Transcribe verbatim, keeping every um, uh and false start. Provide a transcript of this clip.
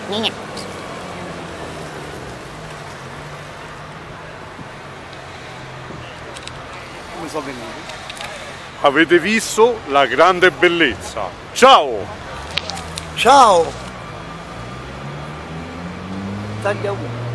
Come sono venuti? Avete visto la grande bellezza. Ciao! Ciao! Taglia uno.